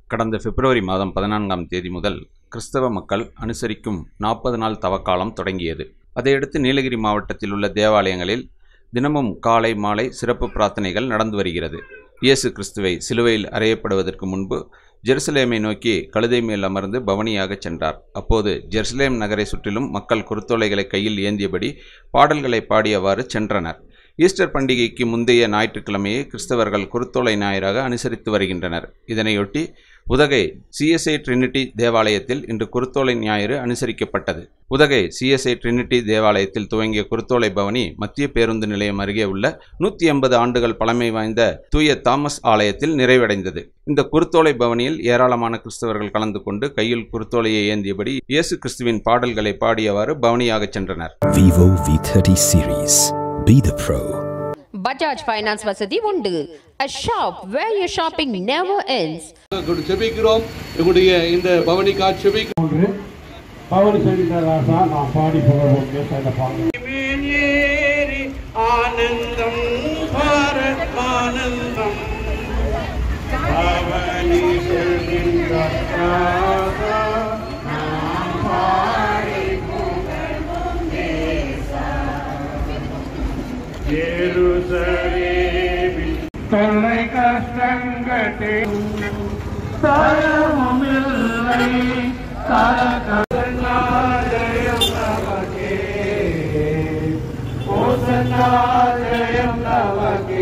கடந்த பிப்ரவரி மாதம் 14ஆம் தேதி முதல் கிறிஸ்தவ மக்கள் அனுசரிக்கும் 40 நாள் தவக்காலம் தொடங்கியது. அதையடுத்து நீலகிரி மாவட்டத்தில் உள்ள தேவாலயங்களில் தினமும் காலை மாலை சிறப்பு பிரார்த்தனைகள் நடந்து வருகிறது. இயேசு கிறிஸ்துவை சிலுவையில் அறையப்படுவதற்கு முன்பு ஜெருசலேமை நோக்கி கழுதை மேல் அமர்ந்து பவனியாக சென்றார். அப்போது ஜெருசலேம் நகரை சுற்றிலும் மக்கள் குருத்தோலைகளை கையில் ஏந்தியபடி பாடல்களை பாடியவாறு சென்றனர். ஈஸ்டர் பண்டிகைக்கு முந்தைய ஞாயிற்றுக்கிழமையை கிறிஸ்தவர்கள் குருத்தோலை ஞாயிறாக அனுசரித்து வருகின்றனர். இதனையொட்டி உதகை CSI ட்ரினிட்டி தேவாலயத்தில் இன்று குருத்தோலை ஞாயிறு அனுசரிக்கப்பட்டது. உதகை CSI ட்ரினிட்டி தேவாலயத்தில் துவங்கிய குருத்தோலை பவனி மத்திய பேருந்து நிலையம் அருகே உள்ள 180 ஆண்டுகள் பழமை வாய்ந்த தூய தாமஸ் ஆலயத்தில் நிறைவடைந்தது. இந்த குருத்தோலை பவனியில் ஏராளமான கிறிஸ்தவர்கள் கலந்து கொண்டு கையில் குருத்தோலையை ஏந்தியபடி இயேசு கிறிஸ்துவின் பாடல்களை பாடியவாறு பவனியாக சென்றனர். Vivo V30 series. Be the pro. Bajaj Finance வசதி உண்டு. A shop where your shopping never ends. ஜெபிக்கிறோம். உங்களுடைய இந்த பவனி காட்சி பவனி சென்றாரா நான் பாடி போவோம் கேட்ட பாடல். ஆனந்தம் பாரத் ஆனந்தம் பவனி செல்கின்றாரா நான் பாடி போவோம் தேசா எருசலேமில் தொல்லை கஷ்டங்களே தரமுமில்லை ஜெயம் நமக்கே ஓசன்னா ஜெயம் நமக்கே.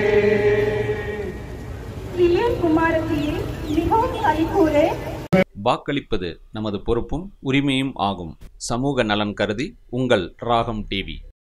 குமாரத்தியே மிகவும் களிகூரே. வாக்களிப்பது நமது பொறுப்பும் உரிமையும் ஆகும். சமூக நலன் கருதி உங்கள் ராகம் டிவி.